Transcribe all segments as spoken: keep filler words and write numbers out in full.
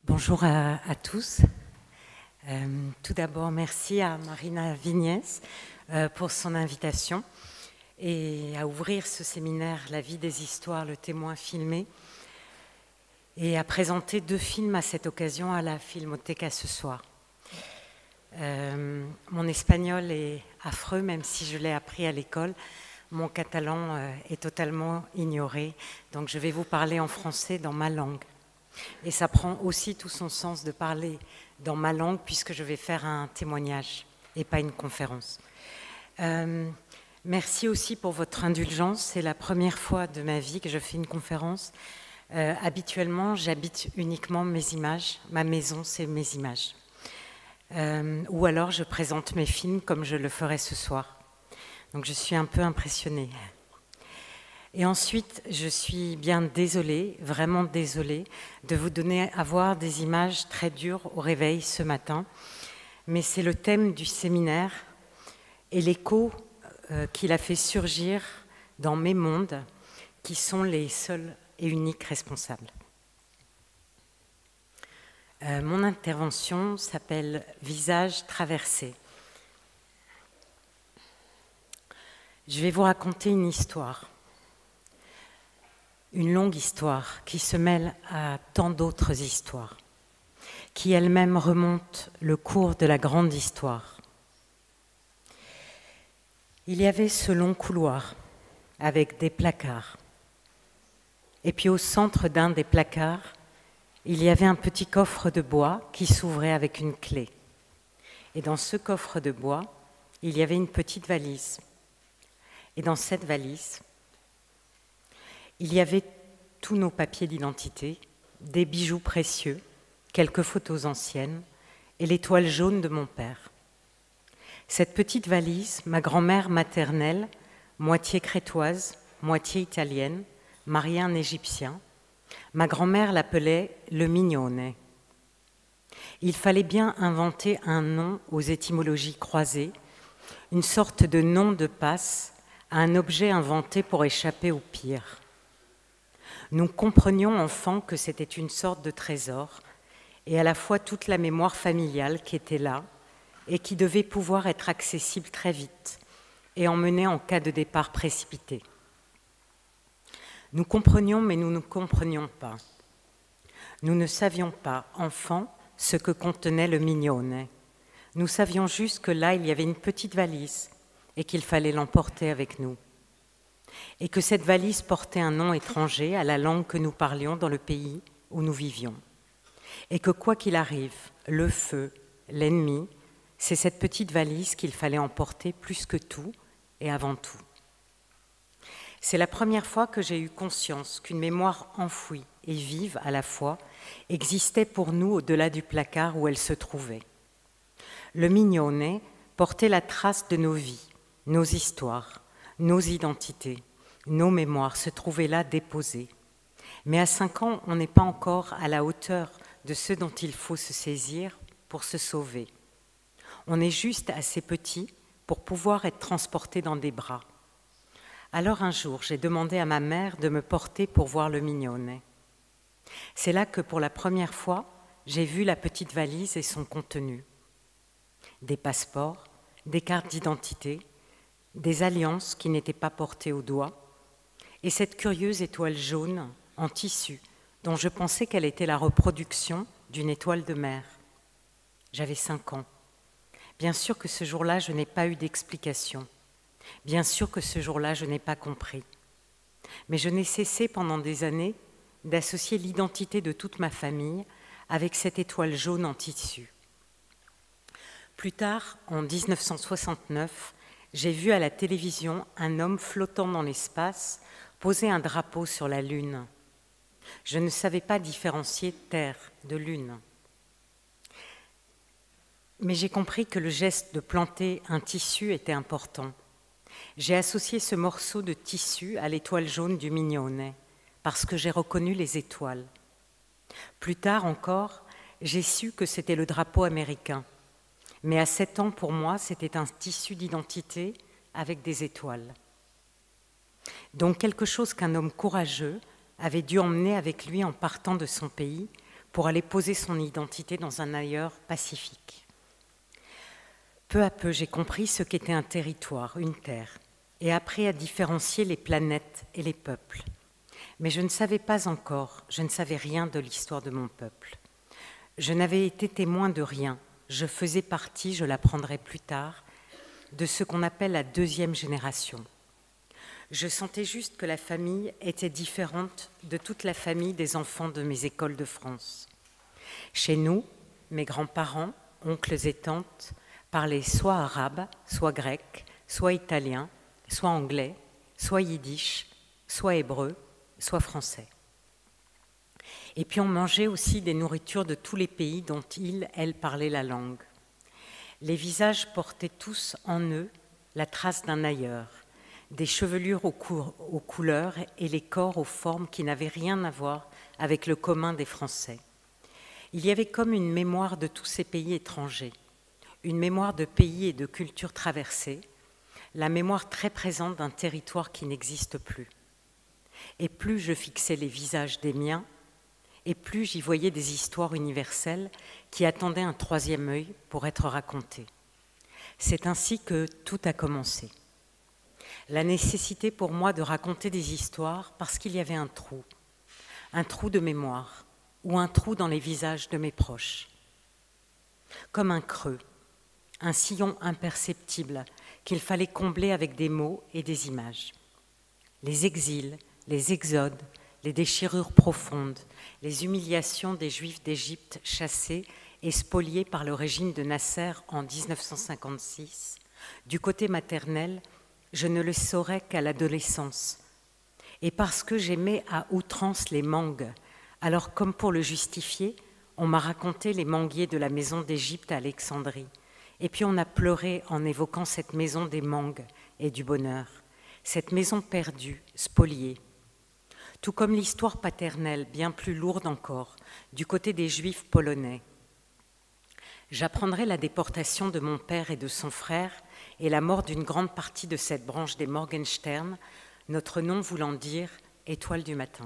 Bonjour à, à tous. Euh, tout d'abord, merci à Marina Vignès euh, pour son invitation et à ouvrir ce séminaire « La vie des histoires, le témoin filmé » et à présenter deux films à cette occasion à la Filmoteca ce soir. Euh, mon espagnol est affreux, même si je l'ai appris à l'école. Mon catalan euh, est totalement ignoré, donc je vais vous parler en français dans ma langue. Et ça prend aussi tout son sens de parler dans ma langue, puisque je vais faire un témoignage et pas une conférence. Euh, merci aussi pour votre indulgence. C'est la première fois de ma vie que je fais une conférence. Euh, habituellement, j'habite uniquement mes images. Ma maison, c'est mes images. Euh, ou alors, je présente mes films comme je le ferai ce soir. Donc, je suis un peu impressionnée. Et ensuite, je suis bien désolée, vraiment désolée, de vous donner à voir des images très dures au réveil ce matin. Mais c'est le thème du séminaire et l'écho euh, qu'il a fait surgir dans mes mondes, qui sont les seuls et uniques responsables. Euh, mon intervention s'appelle « Visage traversé ». Je vais vous raconter une histoire. Une longue histoire qui se mêle à tant d'autres histoires, qui elle-même remonte le cours de la grande histoire. Il y avait ce long couloir avec des placards. Et puis au centre d'un des placards, il y avait un petit coffre de bois qui s'ouvrait avec une clé. Et dans ce coffre de bois, il y avait une petite valise. Et dans cette valise, il y avait tous nos papiers d'identité, des bijoux précieux, quelques photos anciennes et l'étoile jaune de mon père. Cette petite valise, ma grand-mère maternelle, moitié crétoise, moitié italienne, mariée à un Égyptien, ma grand-mère l'appelait le mignone. Il fallait bien inventer un nom aux étymologies croisées, une sorte de nom de passe à un objet inventé pour échapper au pire. Nous comprenions enfants que c'était une sorte de trésor et à la fois toute la mémoire familiale qui était là et qui devait pouvoir être accessible très vite et emmenée en cas de départ précipité. Nous comprenions, mais nous ne comprenions pas. Nous ne savions pas, enfants, ce que contenait le mignone. Nous savions juste que là, il y avait une petite valise et qu'il fallait l'emporter avec nous. Et que cette valise portait un nom étranger à la langue que nous parlions dans le pays où nous vivions. Et que quoi qu'il arrive, le feu, l'ennemi, c'est cette petite valise qu'il fallait emporter plus que tout et avant tout. C'est la première fois que j'ai eu conscience qu'une mémoire enfouie et vive à la fois existait pour nous au-delà du placard où elle se trouvait. Le mignone portait la trace de nos vies, nos histoires, nos identités, nos mémoires se trouvaient là déposées. Mais à cinq ans, on n'est pas encore à la hauteur de ce dont il faut se saisir pour se sauver. On est juste assez petit pour pouvoir être transporté dans des bras. Alors un jour, j'ai demandé à ma mère de me porter pour voir le mignone. C'est là que pour la première fois, j'ai vu la petite valise et son contenu. Des passeports, des cartes d'identité, des alliances qui n'étaient pas portées au doigt, et cette curieuse étoile jaune en tissu, dont je pensais qu'elle était la reproduction d'une étoile de mer. J'avais cinq ans. Bien sûr que ce jour-là, je n'ai pas eu d'explication. Bien sûr que ce jour-là, je n'ai pas compris. Mais je n'ai cessé pendant des années d'associer l'identité de toute ma famille avec cette étoile jaune en tissu. Plus tard, en mille neuf cent soixante-neuf, j'ai vu à la télévision un homme flottant dans l'espace poser un drapeau sur la Lune. Je ne savais pas différencier Terre de Lune. Mais j'ai compris que le geste de planter un tissu était important. J'ai associé ce morceau de tissu à l'étoile jaune du mignone, parce que j'ai reconnu les étoiles. Plus tard encore, j'ai su que c'était le drapeau américain. Mais à sept ans, pour moi, c'était un tissu d'identité avec des étoiles. Donc quelque chose qu'un homme courageux avait dû emmener avec lui en partant de son pays pour aller poser son identité dans un ailleurs pacifique. Peu à peu, j'ai compris ce qu'était un territoire, une terre, et appris à différencier les planètes et les peuples. Mais je ne savais pas encore, je ne savais rien de l'histoire de mon peuple. Je n'avais été témoin de rien, je faisais partie, je l'apprendrai plus tard, de ce qu'on appelle la deuxième génération. Je sentais juste que la famille était différente de toute la famille des enfants de mes écoles de France. Chez nous, mes grands-parents, oncles et tantes, parlaient soit arabe, soit grec, soit italien, soit anglais, soit yiddish, soit hébreu, soit français. Et puis on mangeait aussi des nourritures de tous les pays dont ils, elles, parlaient la langue. Les visages portaient tous en eux la trace d'un ailleurs, des chevelures aux, cou- aux couleurs et les corps aux formes qui n'avaient rien à voir avec le commun des Français. Il y avait comme une mémoire de tous ces pays étrangers, une mémoire de pays et de cultures traversées, la mémoire très présente d'un territoire qui n'existe plus. Et plus je fixais les visages des miens, et plus j'y voyais des histoires universelles qui attendaient un troisième œil pour être racontées. C'est ainsi que tout a commencé. La nécessité pour moi de raconter des histoires parce qu'il y avait un trou, un trou de mémoire ou un trou dans les visages de mes proches. Comme un creux, un sillon imperceptible qu'il fallait combler avec des mots et des images. Les exils, les exodes, les déchirures profondes, les humiliations des Juifs d'Égypte chassés et spoliés par le régime de Nasser en mille neuf cent cinquante-six, du côté maternel, je ne le saurais qu'à l'adolescence. Et parce que j'aimais à outrance les mangues, alors comme pour le justifier, on m'a raconté les manguiers de la maison d'Égypte à Alexandrie. Et puis on a pleuré en évoquant cette maison des mangues et du bonheur, cette maison perdue, spoliée. Tout comme l'histoire paternelle, bien plus lourde encore, du côté des Juifs polonais. J'apprendrai la déportation de mon père et de son frère et la mort d'une grande partie de cette branche des Morgenstern, notre nom voulant dire « étoile du matin ».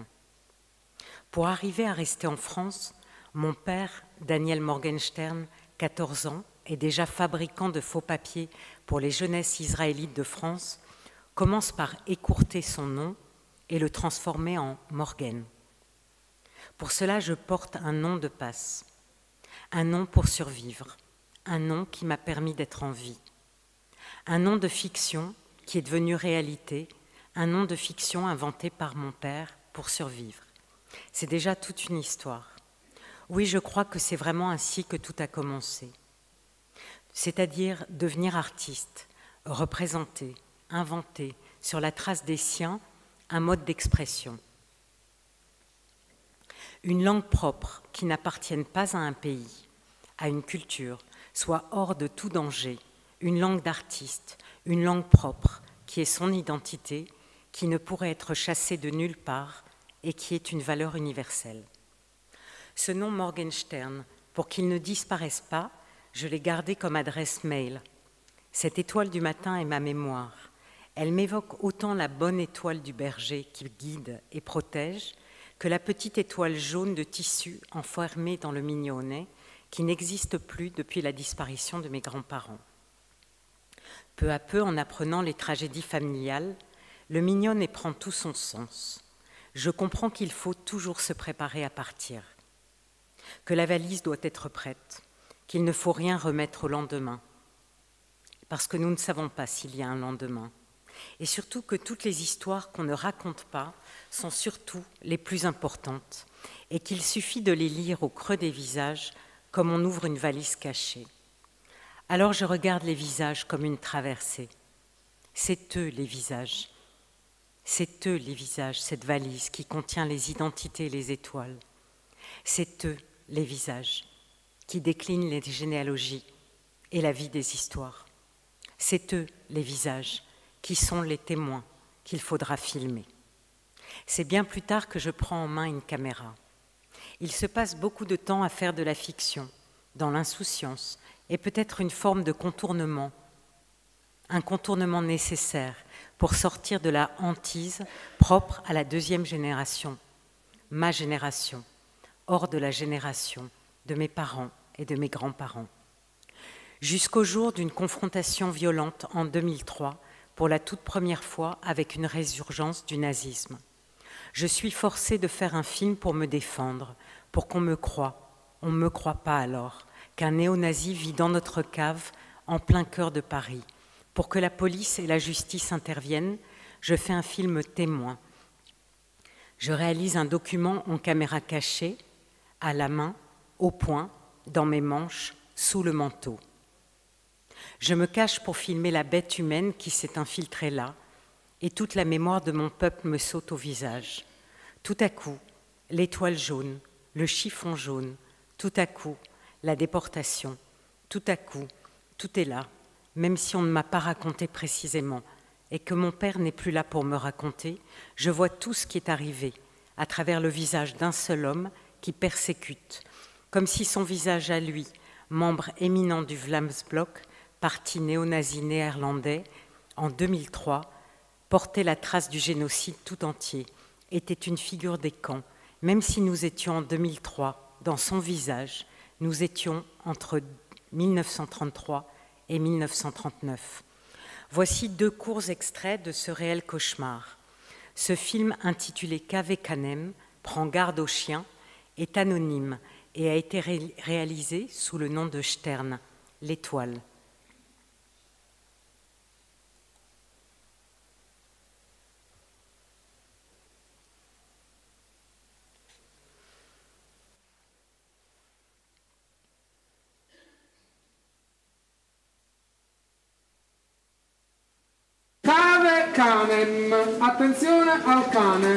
Pour arriver à rester en France, mon père, Daniel Morgenstern, quatorze ans, et déjà fabricant de faux papiers pour les jeunesses israélites de France, commence par écourter son nom et le transformer en Morgen. Pour cela, je porte un nom de passe, un nom pour survivre, un nom qui m'a permis d'être en vie, un nom de fiction qui est devenu réalité, un nom de fiction inventé par mon père pour survivre. C'est déjà toute une histoire. Oui, je crois que c'est vraiment ainsi que tout a commencé. C'est-à-dire devenir artiste, représenter, inventer, sur la trace des siens, un mode d'expression. Une langue propre qui n'appartienne pas à un pays, à une culture, soit hors de tout danger, une langue d'artiste, une langue propre qui est son identité, qui ne pourrait être chassée de nulle part et qui est une valeur universelle. Ce nom Morgenstern, pour qu'il ne disparaisse pas, je l'ai gardé comme adresse mail. Cette étoile du matin est ma mémoire. Elle m'évoque autant la bonne étoile du berger qui guide et protège que la petite étoile jaune de tissu enfermée dans le mignonnet qui n'existe plus depuis la disparition de mes grands-parents. Peu à peu, en apprenant les tragédies familiales, le mignonnet prend tout son sens. Je comprends qu'il faut toujours se préparer à partir, que la valise doit être prête, qu'il ne faut rien remettre au lendemain, parce que nous ne savons pas s'il y a un lendemain. Et surtout que toutes les histoires qu'on ne raconte pas sont surtout les plus importantes et qu'il suffit de les lire au creux des visages comme on ouvre une valise cachée. Alors je regarde les visages comme une traversée. C'est eux les visages. C'est eux les visages, cette valise qui contient les identités et les étoiles. C'est eux les visages qui déclinent les généalogies et la vie des histoires. C'est eux les visages qui sont les témoins qu'il faudra filmer. C'est bien plus tard que je prends en main une caméra. Il se passe beaucoup de temps à faire de la fiction, dans l'insouciance, et peut-être une forme de contournement, un contournement nécessaire pour sortir de la hantise propre à la deuxième génération, ma génération, hors de la génération de mes parents et de mes grands-parents. Jusqu'au jour d'une confrontation violente en deux mille trois, pour la toute première fois avec une résurgence du nazisme. Je suis forcée de faire un film pour me défendre, pour qu'on me croie. On ne me croit pas alors, qu'un néo-nazi vit dans notre cave en plein cœur de Paris. Pour que la police et la justice interviennent, je fais un film témoin. Je réalise un document en caméra cachée, à la main, au poing, dans mes manches, sous le manteau. Je me cache pour filmer la bête humaine qui s'est infiltrée là, et toute la mémoire de mon peuple me saute au visage. Tout à coup, l'étoile jaune, le chiffon jaune, tout à coup, la déportation, tout à coup, tout est là, même si on ne m'a pas raconté précisément, et que mon père n'est plus là pour me raconter, je vois tout ce qui est arrivé, à travers le visage d'un seul homme qui persécute, comme si son visage à lui, membre éminent du Vlaamsblok, parti néo-nazi néerlandais, en deux mille trois, portait la trace du génocide tout entier, était une figure des camps, même si nous étions en deux mille trois, dans son visage, nous étions entre mille neuf cent trente-trois et mille neuf cent trente-neuf. Voici deux courts extraits de ce réel cauchemar. Ce film intitulé Cave Canem, prend garde aux chiens, est anonyme et a été ré réalisé sous le nom de Stern, l'étoile. Cave Canem, attenzione al cane.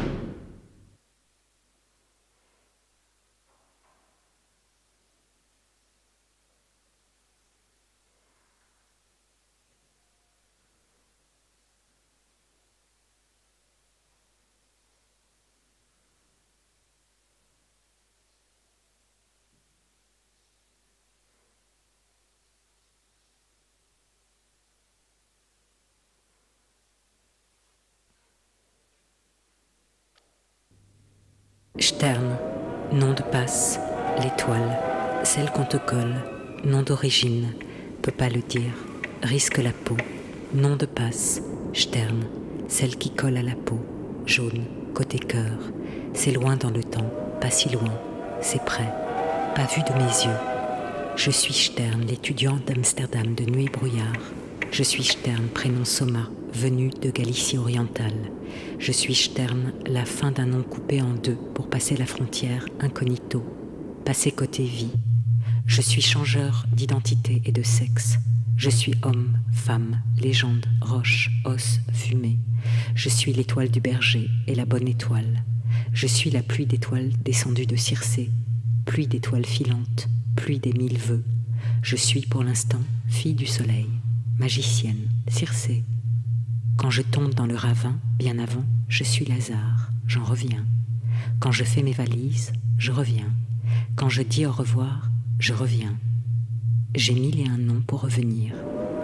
Stern, nom de passe, l'étoile, celle qu'on te colle, nom d'origine, peut pas le dire, risque la peau, nom de passe, Stern, celle qui colle à la peau, jaune, côté cœur, c'est loin dans le temps, pas si loin, c'est près, pas vu de mes yeux. Je suis Stern, l'étudiant d'Amsterdam de nuit et brouillard. Je suis Stern, prénom Soma, venu de Galicie orientale. Je suis Stern, la fin d'un nom coupé en deux pour passer la frontière incognito, passer côté vie. Je suis changeur d'identité et de sexe. Je suis homme, femme, légende, roche, os, fumée. Je suis l'étoile du berger et la bonne étoile. Je suis la pluie d'étoiles descendue de Circé, pluie d'étoiles filantes, pluie des mille vœux. Je suis pour l'instant fille du soleil, magicienne, Circé. Quand je tombe dans le ravin, bien avant, je suis Lazare, j'en reviens. Quand je fais mes valises, je reviens. Quand je dis au revoir, je reviens. J'ai mille et un noms pour revenir.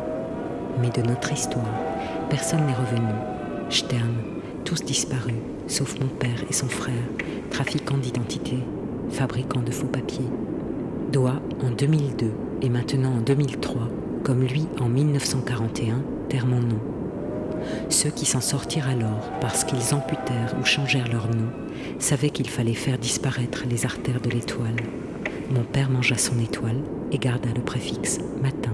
Mais de notre histoire, personne n'est revenu. Stern, tous disparus, sauf mon père et son frère, trafiquants d'identité, fabricants de faux papiers. Doit, en deux mille deux et maintenant en deux mille trois, comme lui en mille neuf cent quarante et un, taire mon nom. Ceux qui s'en sortirent alors parce qu'ils amputèrent ou changèrent leur nom savaient qu'il fallait faire disparaître les artères de l'étoile. Mon père mangea son étoile et garda le préfixe matin.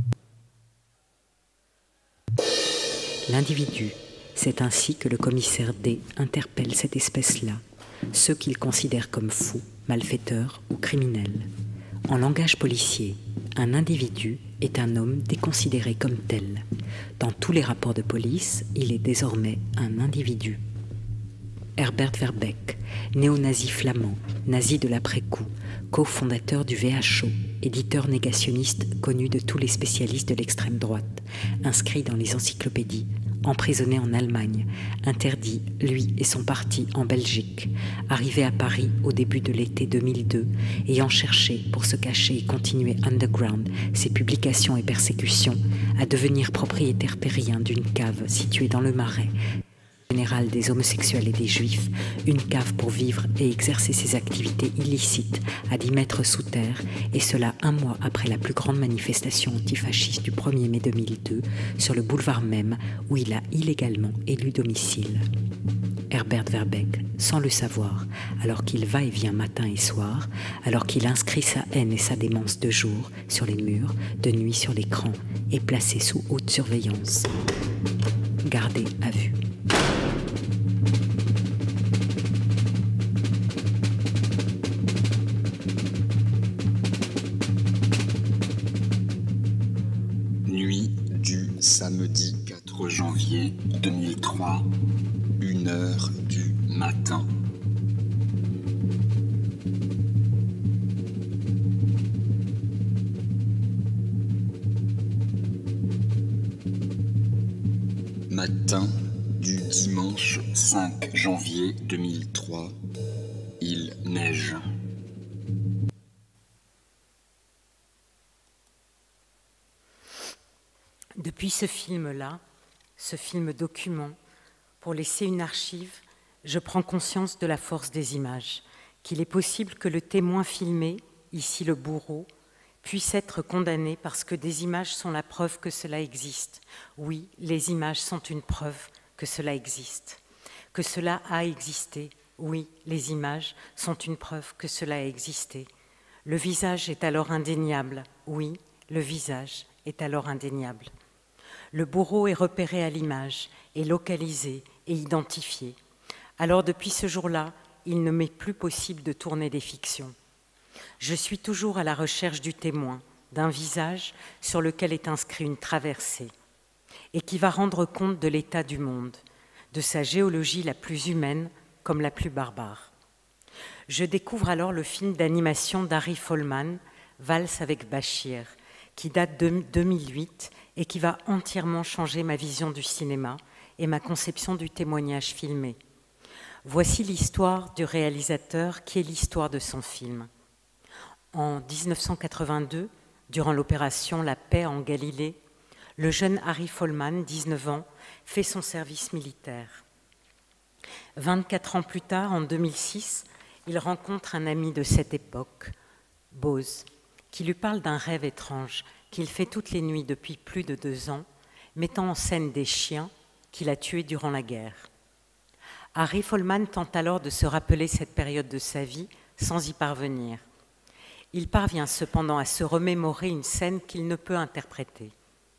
L'individu, c'est ainsi que le commissaire D interpelle cette espèce-là, ceux qu'il considère comme fous, malfaiteurs ou criminels. En langage policier, un individu est un homme déconsidéré comme tel. Dans tous les rapports de police, il est désormais un individu. Herbert Verbeek, néo-nazi flamand, nazi de l'après-coup, cofondateur du V H O, éditeur négationniste connu de tous les spécialistes de l'extrême droite, inscrit dans les encyclopédies, emprisonné en Allemagne, interdit, lui et son parti, en Belgique, arrivé à Paris au début de l'été deux mille deux, ayant cherché, pour se cacher et continuer underground ses publications et persécutions, à devenir propriétaire terrien d'une cave située dans le Marais, général des homosexuels et des juifs, une cave pour vivre et exercer ses activités illicites à dix mètres sous terre, et cela un mois après la plus grande manifestation antifasciste du premier mai deux mille deux sur le boulevard même où il a illégalement élu domicile. Herbert Verbeek, sans le savoir, alors qu'il va et vient matin et soir, alors qu'il inscrit sa haine et sa démence de jour sur les murs, de nuit sur l'écran, est placé sous haute surveillance. Gardé à vue. Nuit du samedi quatre janvier deux mille trois, une heure du matin. Matin du dimanche cinq janvier deux mille trois, il neige. Depuis ce film-là, ce film document, pour laisser une archive, je prends conscience de la force des images, qu'il est possible que le témoin filmé, ici le bourreau, puisse être condamné parce que des images sont la preuve que cela existe. Oui, les images sont une preuve que cela existe. Que cela a existé. Oui, les images sont une preuve que cela a existé. Le visage est alors indéniable. Oui, le visage est alors indéniable. Le bourreau est repéré à l'image, est localisé et identifié. Alors depuis ce jour-là, il ne m'est plus possible de tourner des fictions. Je suis toujours à la recherche du témoin, d'un visage sur lequel est inscrit une traversée et qui va rendre compte de l'état du monde, de sa géologie la plus humaine comme la plus barbare. Je découvre alors le film d'animation d'Harry Folman, Valse avec Bachir, qui date de deux mille huit et qui va entièrement changer ma vision du cinéma et ma conception du témoignage filmé. Voici l'histoire du réalisateur qui est l'histoire de son film. En mille neuf cent quatre-vingt-deux, durant l'opération La Paix en Galilée, le jeune Harry Folman, dix-neuf ans, fait son service militaire. vingt-quatre ans plus tard, en deux mille six, il rencontre un ami de cette époque, Bose, qui lui parle d'un rêve étrange qu'il fait toutes les nuits depuis plus de deux ans, mettant en scène des chiens qu'il a tués durant la guerre. Harry Folman tente alors de se rappeler cette période de sa vie sans y parvenir. Il parvient cependant à se remémorer une scène qu'il ne peut interpréter.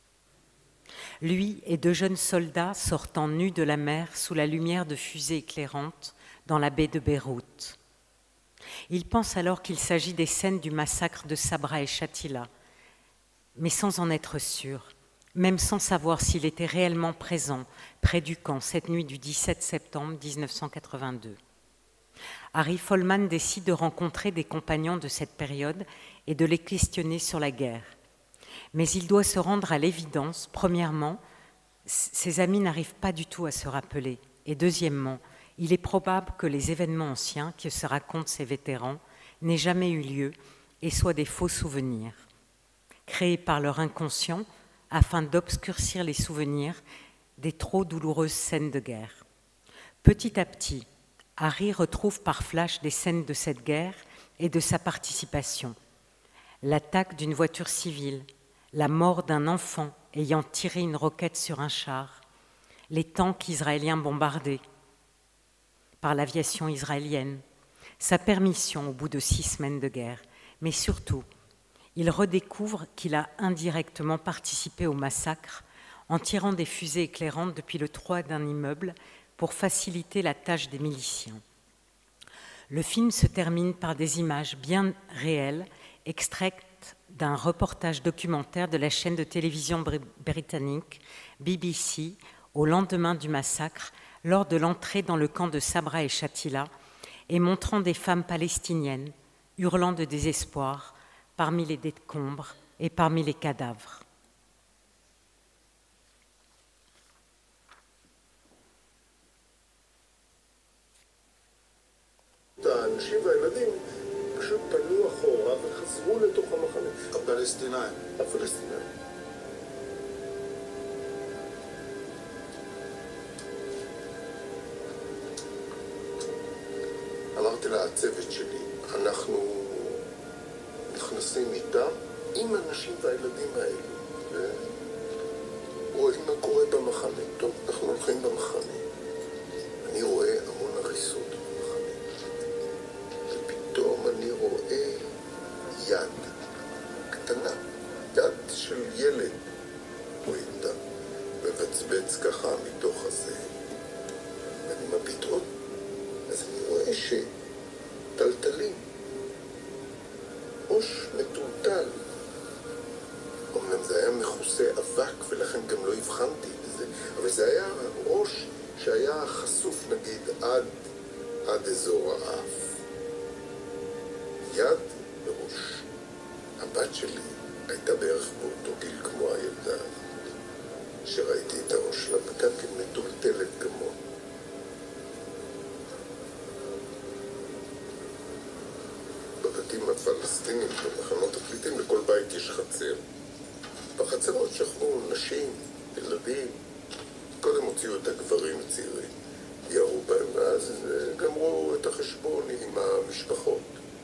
Lui et deux jeunes soldats sortant nus de la mer sous la lumière de fusées éclairantes dans la baie de Beyrouth. Il pense alors qu'il s'agit des scènes du massacre de Sabra et Shatila, mais sans en être sûr, même sans savoir s'il était réellement présent près du camp cette nuit du dix-sept septembre mille neuf cent quatre-vingt-deux. Harry Folman décide de rencontrer des compagnons de cette période et de les questionner sur la guerre. Mais il doit se rendre à l'évidence, premièrement, ses amis n'arrivent pas du tout à se rappeler. Et deuxièmement, il est probable que les événements anciens que se racontent ces vétérans n'aient jamais eu lieu et soient des faux souvenirs, créés par leur inconscient afin d'obscurcir les souvenirs des trop douloureuses scènes de guerre. Petit à petit, Harry retrouve par flash des scènes de cette guerre et de sa participation. L'attaque d'une voiture civile, la mort d'un enfant ayant tiré une roquette sur un char, les tanks israéliens bombardés par l'aviation israélienne, sa permission au bout de six semaines de guerre, mais surtout, il redécouvre qu'il a indirectement participé au massacre en tirant des fusées éclairantes depuis le toit d'un immeuble pour faciliter la tâche des miliciens. Le film se termine par des images bien réelles, extraites d'un reportage documentaire de la chaîne de télévision britannique B B C au lendemain du massacre, lors de l'entrée dans le camp de Sabra et Shatila, et montrant des femmes palestiniennes hurlant de désespoir parmi les décombres et parmi les cadavres. האנשים והילדים פשוט פנו אחורה וחזרו לתוך המחנה. הפלסטינאים. הפלסטינאים. והצוות שלי, אנחנו נכנסים איתם עם האנשים והילדים האלו ורואים מה קורה במחנה. טוב, אנחנו הולכים במחנה, אני רואה המון הריסות במחנה ופתאום אני רואה יד קטנה, יד של ילד, רואים אותה מבצבץ ככה מתוך הזה ואני מביט עוד, אז אני רואה שטלטלים, ראש מטולטל. אמנם זה היה מכוסה אבק ולכן גם לא הבחנתי בזה, אבל זה היה ראש שהיה חשוף נגיד עד, עד אזור האף. יד וראש. הבת שלי הייתה בערך באותו גיל כמו הילדה שראיתי את הראש שלה, וגם כן מטולטלת כמוה. בבתים הפלסטינים, במחנות הפליטים, לכל בית יש חצר. בחצרות שכבו נשים, ילדים. קודם הוציאו את הגברים הצעירים, ירו בהם, ואז גמרו את החשבון עם המשפחות.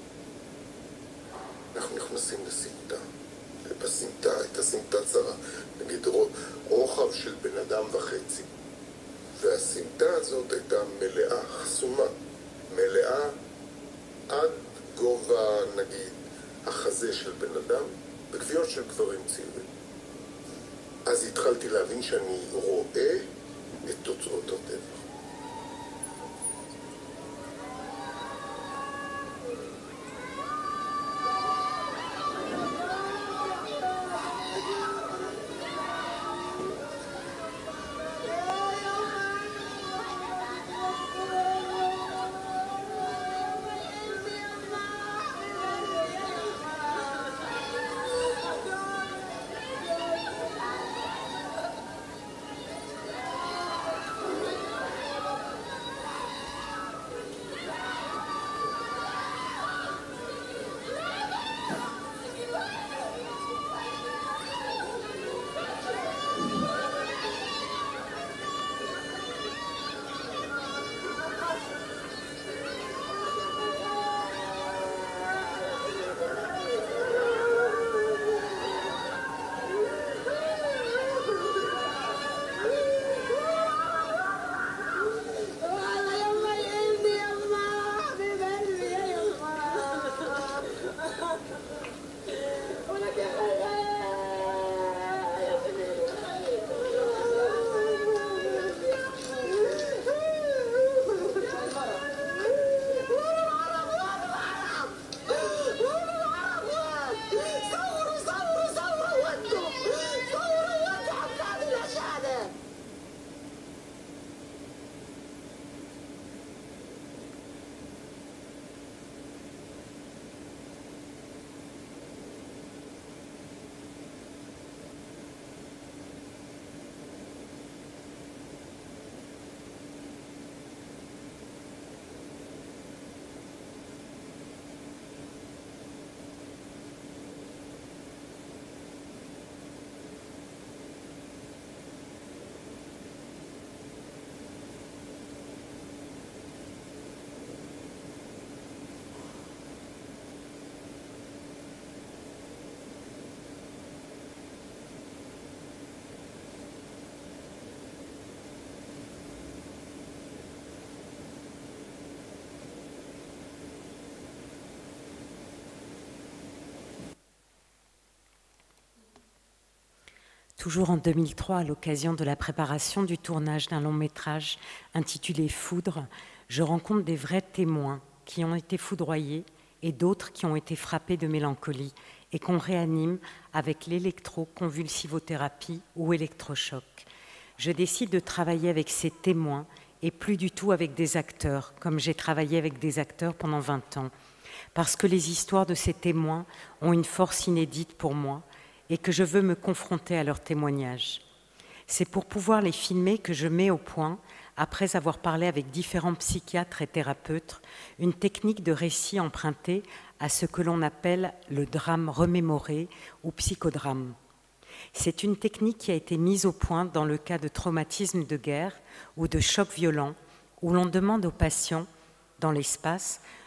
אנחנו נכנסים לסמטה, ובסמטה הייתה סמטה צרה, נגיד רוחב של בן אדם וחצי. והסמטה הזאת הייתה מלאה, חסומה, מלאה עד גובה, נגיד, החזה של בן אדם, בגוויות של גברים צעירים. אז התחלתי להבין שאני רואה את תוצאות הטבח. Toujours en deux mille trois, à l'occasion de la préparation du tournage d'un long métrage intitulé « Foudre », je rencontre des vrais témoins qui ont été foudroyés et d'autres qui ont été frappés de mélancolie et qu'on réanime avec l'électroconvulsivothérapie ou électrochoc. Je décide de travailler avec ces témoins et plus du tout avec des acteurs, comme j'ai travaillé avec des acteurs pendant vingt ans, parce que les histoires de ces témoins ont une force inédite pour moi et que je veux me confronter à leurs témoignages. C'est pour pouvoir les filmer que je mets au point, après avoir parlé avec différents psychiatres et thérapeutes, une technique de récit empruntée à ce que l'on appelle le drame remémoré ou psychodrame. C'est une technique qui a été mise au point dans le cas de traumatisme de guerre ou de choc violent, où l'on demande aux patients, dans l'espace,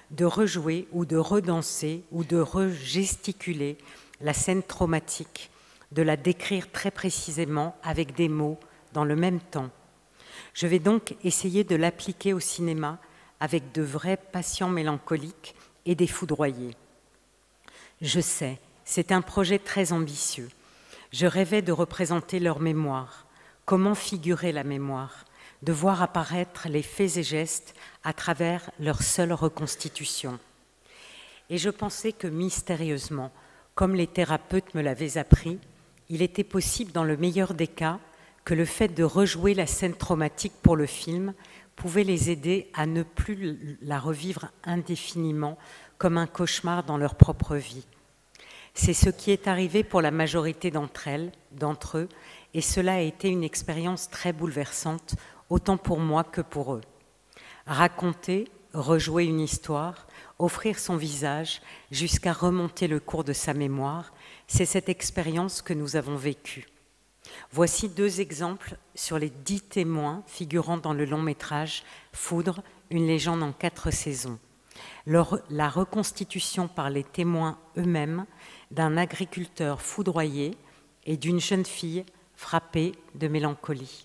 de rejouer ou de redanser ou de regesticuler la scène traumatique, de la décrire très précisément avec des mots dans le même temps. Je vais donc essayer de l'appliquer au cinéma avec de vrais patients mélancoliques et des foudroyés. Je sais, c'est un projet très ambitieux. Je rêvais de représenter leur mémoire. Comment figurer la mémoire? De voir apparaître les faits et gestes à travers leur seule reconstitution. Et je pensais que mystérieusement, comme les thérapeutes me l'avaient appris, il était possible dans le meilleur des cas que le fait de rejouer la scène traumatique pour le film pouvait les aider à ne plus la revivre indéfiniment comme un cauchemar dans leur propre vie. C'est ce qui est arrivé pour la majorité d'entre elles, d'entre eux, et cela a été une expérience très bouleversante, autant pour moi que pour eux. Raconter, rejouer une histoire, offrir son visage jusqu'à remonter le cours de sa mémoire, c'est cette expérience que nous avons vécue. Voici deux exemples sur les dix témoins figurant dans le long métrage « Foudre, une légende en quatre saisons ». Leur, la reconstitution par les témoins eux-mêmes d'un agriculteur foudroyé et d'une jeune fille frappée de mélancolie.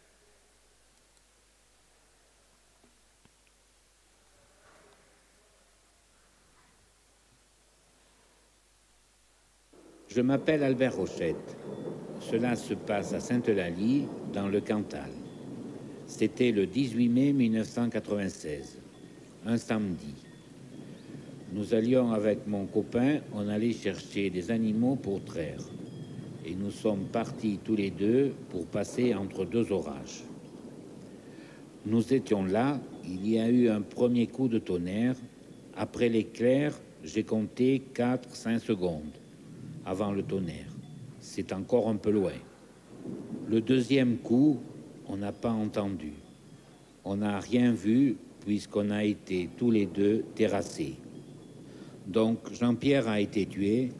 Je m'appelle Albert Rochette. Cela se passe à Sainte-Eulalie, dans le Cantal. C'était le dix-huit mai mille neuf cent quatre-vingt-seize, un samedi. Nous allions avec mon copain, on allait chercher des animaux pour traire. Et nous sommes partis tous les deux pour passer entre deux orages. Nous étions là, il y a eu un premier coup de tonnerre. Après l'éclair, j'ai compté quatre cinq secondes avant le tonnerre. C'est encore un peu loin. Le deuxième coup, on n'a pas entendu. On n'a rien vu puisqu'on a été tous les deux terrassés. Donc Jean-Pierre a été tué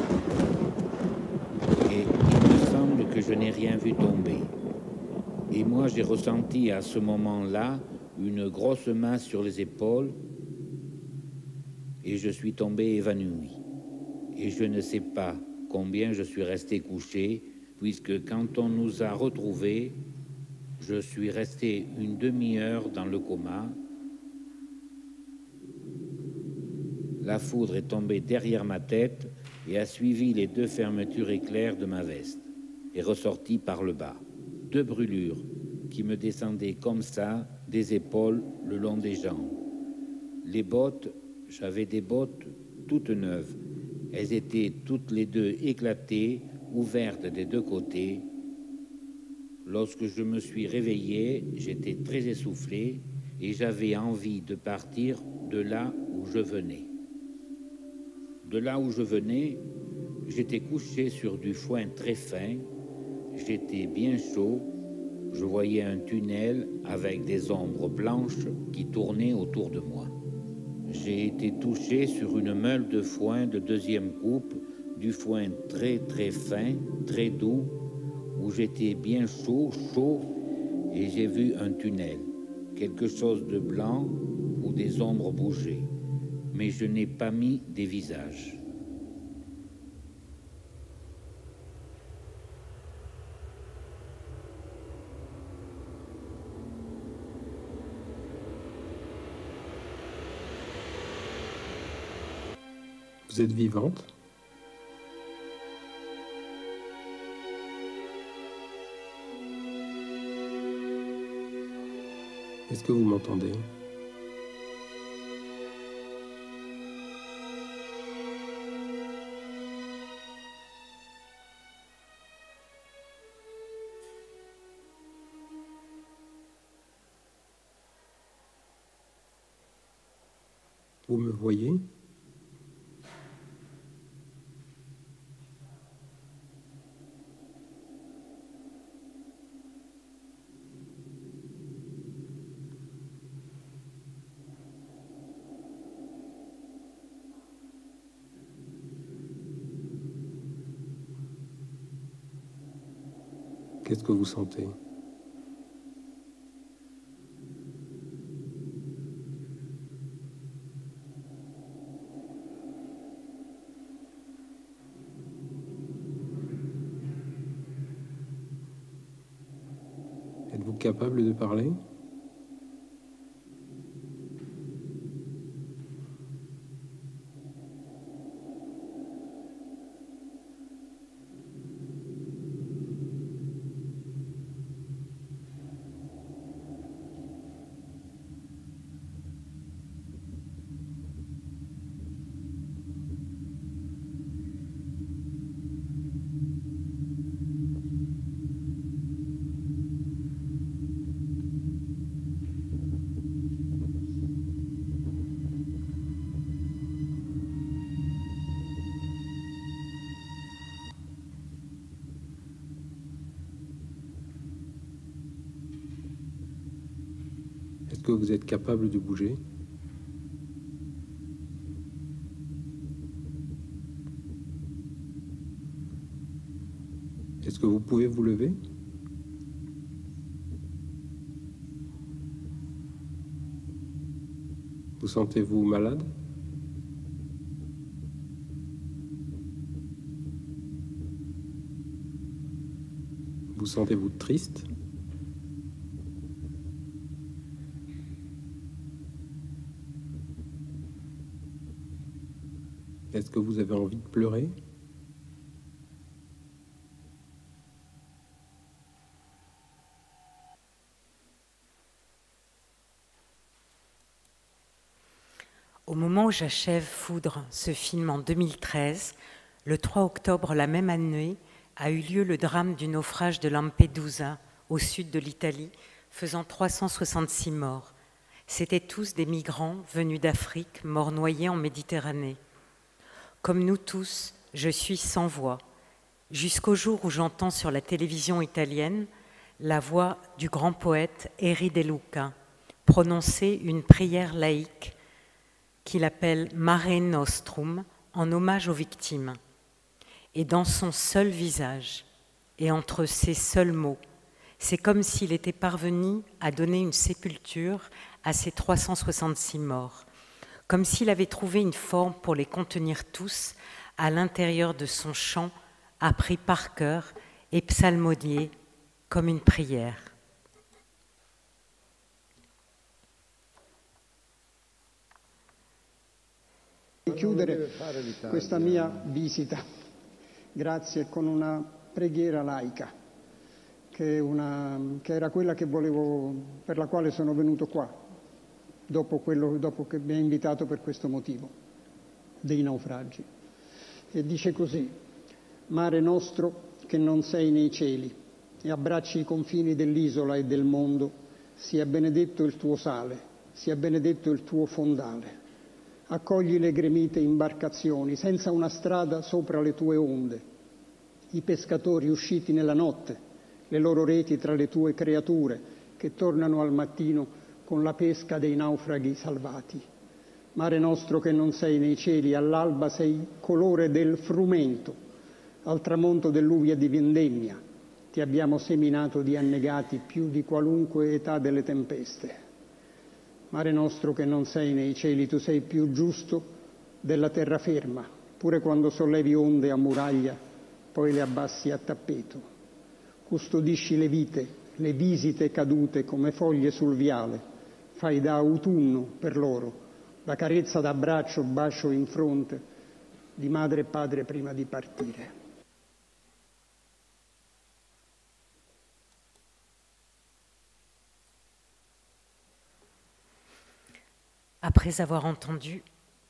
et il me semble que je n'ai rien vu tomber. Et moi, j'ai ressenti à ce moment-là une grosse main sur les épaules et je suis tombé évanoui. Et je ne sais pas combien je suis resté couché, puisque quand on nous a retrouvés, je suis resté une demi-heure dans le coma. La foudre est tombée derrière ma tête et a suivi les deux fermetures éclairs de ma veste et ressorti par le bas. Deux brûlures qui me descendaient comme ça, des épaules le long des jambes. Les bottes, j'avais des bottes toutes neuves. Elles étaient toutes les deux éclatées, ouvertes des deux côtés. Lorsque je me suis réveillé, j'étais très essoufflé et j'avais envie de partir de là où je venais. De là où je venais, j'étais couché sur du foin très fin, j'étais bien chaud, je voyais un tunnel avec des ombres blanches qui tournaient autour de moi. J'ai été touché sur une meule de foin de deuxième coupe, du foin très très fin, très doux, où j'étais bien chaud, chaud, et j'ai vu un tunnel, quelque chose de blanc où des ombres bougeaient, mais je n'ai pas mis des visages. Vous êtes vivante? Est-ce que vous m'entendez? Vous me voyez? Qu'est-ce que vous sentez? capable de parler? Est-ce que vous êtes capable de bouger? Est-ce que vous pouvez vous lever? Vous sentez-vous malade? Vous sentez-vous triste? Est-ce que vous avez envie de pleurer? Au moment où j'achève Foudre, ce film en deux mille treize, le trois octobre la même année, a eu lieu le drame du naufrage de Lampedusa, au sud de l'Italie, faisant trois cent soixante-six morts. C'étaient tous des migrants venus d'Afrique, morts noyés en Méditerranée. Comme nous tous, je suis sans voix, jusqu'au jour où j'entends sur la télévision italienne la voix du grand poète Eri De Luca prononcer une prière laïque qu'il appelle Mare Nostrum en hommage aux victimes. Et dans son seul visage, et entre ces seuls mots, c'est comme s'il était parvenu à donner une sépulture à ces trois cent soixante-six morts, comme s'il avait trouvé une forme pour les contenir tous à l'intérieur de son chant appris par cœur et psalmodié comme une prière. Chiudere questa mia visita, grazie, con una preghiera laica, che, una, che era quella che volevo, per la quale sono venuto qua, dopo, quello, dopo che mi ha invitato per questo motivo, dei naufragi. E dice così: Mare nostro che non sei nei cieli e abbracci i confini dell'isola e del mondo, sia benedetto il tuo sale, sia benedetto il tuo fondale. Accogli le gremite imbarcazioni senza una strada sopra le tue onde, i pescatori usciti nella notte, le loro reti tra le tue creature che tornano al mattino con la pesca dei naufraghi salvati. Mare nostro che non sei nei cieli, all'alba sei colore del frumento, al tramonto dell'uvia di vendemmia, ti abbiamo seminato di annegati più di qualunque età delle tempeste. Mare nostro che non sei nei cieli, tu sei più giusto della terraferma, pure quando sollevi onde a muraglia, poi le abbassi a tappeto. Custodisci le vite, le visite cadute come foglie sul viale, fai da autunno per loro, la carezza d'abbraccio, bacio in fronte, di madre e padre prima di partire. Après avoir entendu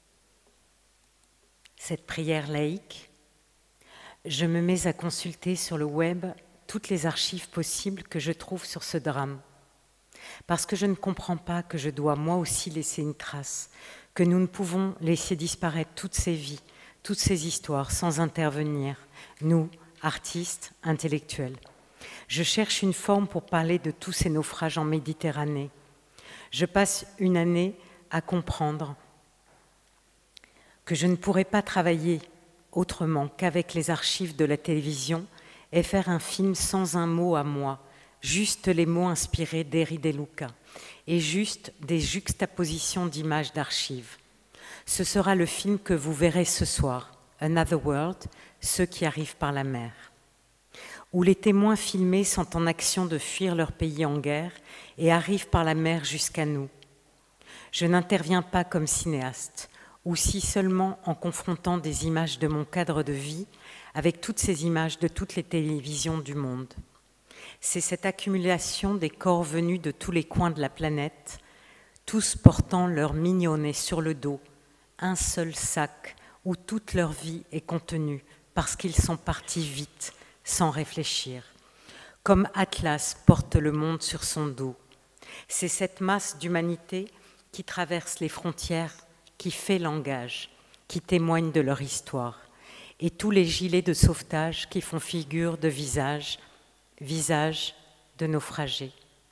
cette prière laïque, je me mets à consulter sur le web toutes les archives possibles que je trouve sur ce drame. Parce que je ne comprends pas que je dois moi aussi laisser une trace, que nous ne pouvons laisser disparaître toutes ces vies, toutes ces histoires sans intervenir, nous, artistes, intellectuels. Je cherche une forme pour parler de tous ces naufrages en Méditerranée. Je passe une année à comprendre que je ne pourrais pas travailler autrement qu'avec les archives de la télévision et faire un film sans un mot à moi, juste les mots inspirés d'Eri De Luca et juste des juxtapositions d'images d'archives. Ce sera le film que vous verrez ce soir, Another World, Ceux qui arrivent par la mer. où les témoins filmés sont en action de fuir leur pays en guerre et arrivent par la mer jusqu'à nous. Je n'interviens pas comme cinéaste, ou si seulement en confrontant des images de mon cadre de vie avec toutes ces images de toutes les télévisions du monde. C'est cette accumulation des corps venus de tous les coins de la planète, tous portant leur mignonnet sur le dos, un seul sac où toute leur vie est contenue parce qu'ils sont partis vite, sans réfléchir. Comme Atlas porte le monde sur son dos. C'est cette masse d'humanité qui traverse les frontières, qui fait langage, qui témoigne de leur histoire. Et tous les gilets de sauvetage qui font figure de visage, visage de naufragés.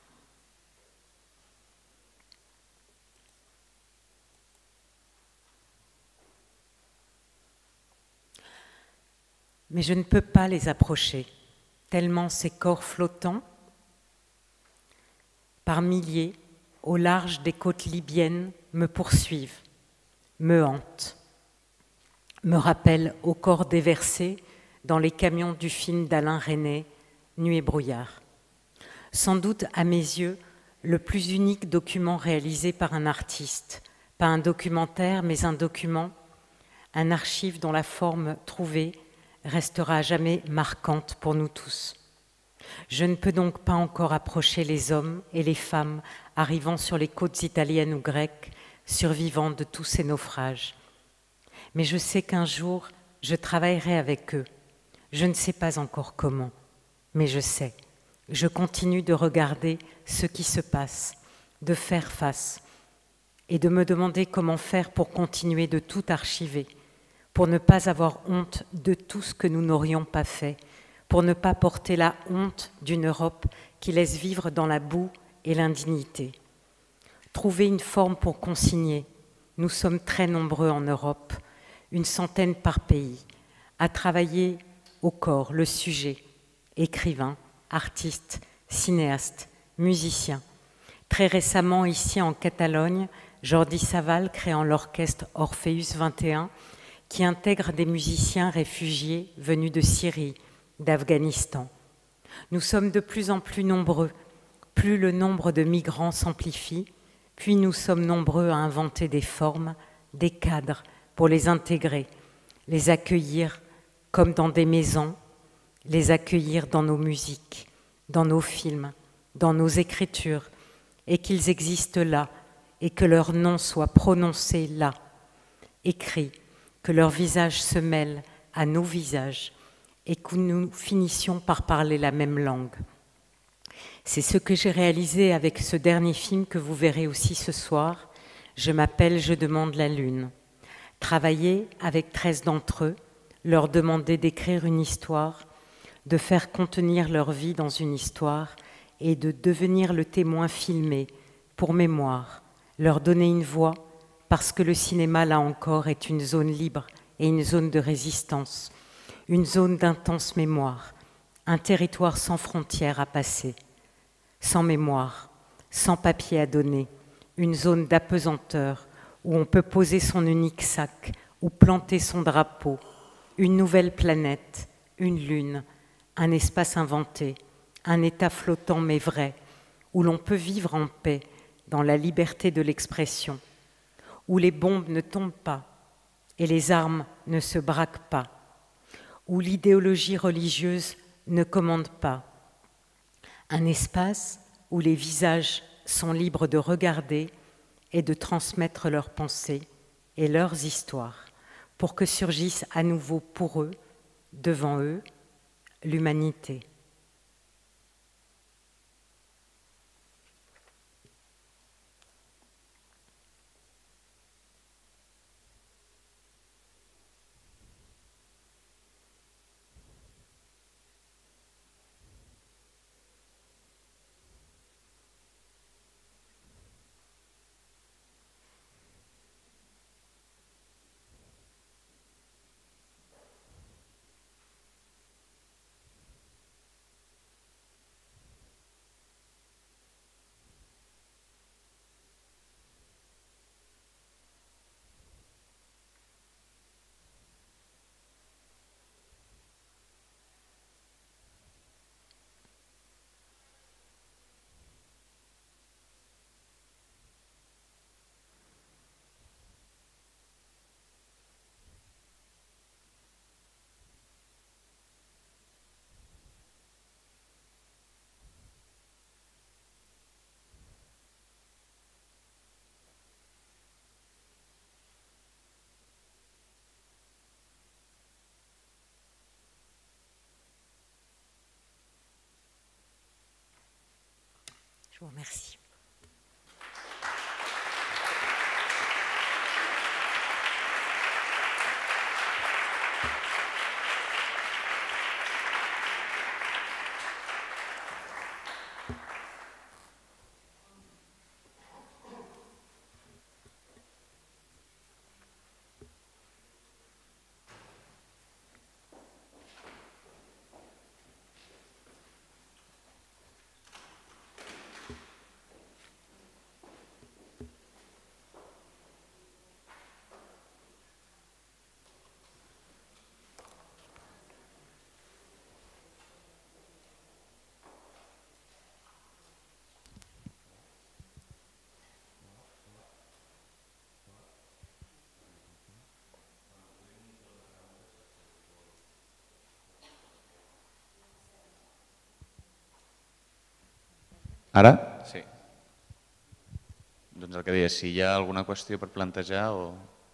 Mais je ne peux pas les approcher, tellement ces corps flottants, par milliers, au large des côtes libyennes, me poursuivent, me hantent, me rappellent au corps déversé dans les camions du film d'Alain Resnais, Nuit et brouillard. Sans doute, à mes yeux, le plus unique document réalisé par un artiste, pas un documentaire, mais un document, un archive dont la forme trouvée restera à jamais marquante pour nous tous. Je ne peux donc pas encore approcher les hommes et les femmes arrivant sur les côtes italiennes ou grecques, survivants de tous ces naufrages. Mais je sais qu'un jour, je travaillerai avec eux. Je ne sais pas encore comment, mais je sais. Je continue de regarder ce qui se passe, de faire face et de me demander comment faire pour continuer de tout archiver, pour ne pas avoir honte de tout ce que nous n'aurions pas fait, pour ne pas porter la honte d'une Europe qui laisse vivre dans la boue et l'indignité. Trouver une forme pour consigner. Nous sommes très nombreux en Europe, une centaine par pays, à travailler au corps le sujet, écrivains, artistes, cinéastes, musiciens. Très récemment, ici en Catalogne, Jordi Savall créant l'orchestre Orpheus vingt et un, qui intègre des musiciens réfugiés venus de Syrie, d'Afghanistan. Nous sommes de plus en plus nombreux, plus le nombre de migrants s'amplifie, puis nous sommes nombreux à inventer des formes, des cadres pour les intégrer, les accueillir comme dans des maisons, les accueillir dans nos musiques, dans nos films, dans nos écritures, et qu'ils existent là, et que leur nom soit prononcé là, écrit, que leur visage se mêle à nos visages, et que nous finissions par parler la même langue. C'est ce que j'ai réalisé avec ce dernier film que vous verrez aussi ce soir. Je m'appelle Je demande la lune. Travailler avec treize d'entre eux, leur demander d'écrire une histoire, de faire contenir leur vie dans une histoire et de devenir le témoin filmé pour mémoire, leur donner une voix parce que le cinéma, là encore, est une zone libre et une zone de résistance, une zone d'intense mémoire, un territoire sans frontières à passer, sans mémoire, sans papier à donner, une zone d'apesanteur où on peut poser son unique sac ou planter son drapeau, une nouvelle planète, une lune, un espace inventé, un état flottant mais vrai, où l'on peut vivre en paix dans la liberté de l'expression, où les bombes ne tombent pas et les armes ne se braquent pas, où l'idéologie religieuse ne commande pas, un espace où les visages sont libres de regarder et de transmettre leurs pensées et leurs histoires, pour que surgisse à nouveau pour eux, devant eux, l'humanité. vous remercie. Ara? Sí. Doncs el que deia, si hi ha alguna qüestió per plantejar o...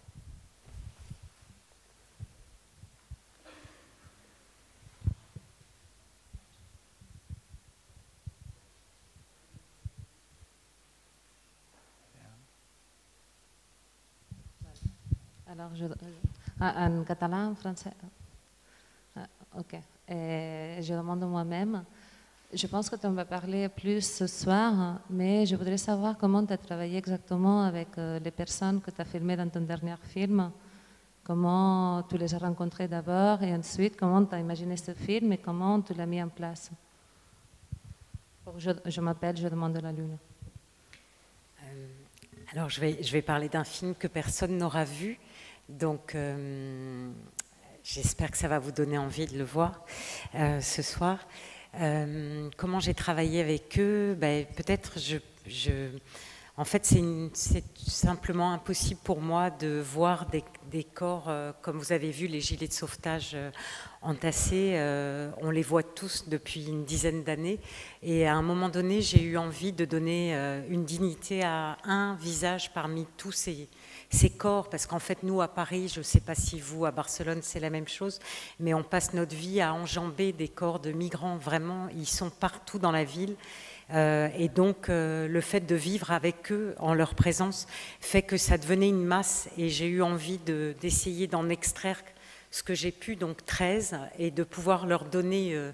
Alors, je, en català, en français? Ok. Et je demande moi-même. Je pense que tu en vas parler plus ce soir, mais je voudrais savoir comment tu as travaillé exactement avec les personnes que tu as filmées dans ton dernier film. Comment tu les as rencontrées d'abord et ensuite comment tu as imaginé ce film et comment tu l'as mis en place. Je, je m'appelle Je demande la lune. Euh, alors je vais, je vais parler d'un film que personne n'aura vu, donc euh, j'espère que ça va vous donner envie de le voir euh, ce soir. Euh, comment j'ai travaillé avec eux, ben, peut-être je, je... En fait, c'est simplement impossible pour moi de voir des, des corps, euh, comme vous avez vu, les gilets de sauvetage euh, entassés, euh, on les voit tous depuis une dizaine d'années. Et à un moment donné, j'ai eu envie de donner euh, une dignité à un visage parmi tous ces, ces corps. Parce qu'en fait, nous, à Paris, je ne sais pas si vous, à Barcelone, c'est la même chose, mais on passe notre vie à enjamber des corps de migrants. Vraiment, ils sont partout dans la ville. Euh, et donc euh, le fait de vivre avec eux en leur présence fait que ça devenait une masse et j'ai eu envie d'essayer de, d'en extraire ce que j'ai pu, donc treize, et de pouvoir leur donner euh,